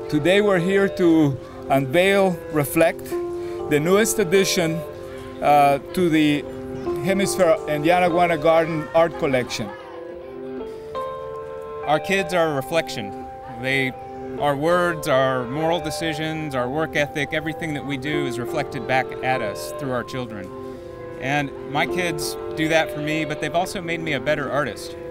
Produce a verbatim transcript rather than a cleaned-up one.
Today we're here to unveil, reflect, the newest addition uh, to the Hemisfair and Yanaguana Garden art collection. Our kids are a reflection. They, our words, our moral decisions, our work ethic, everything that we do is reflected back at us through our children. And my kids do that for me, but they've also made me a better artist.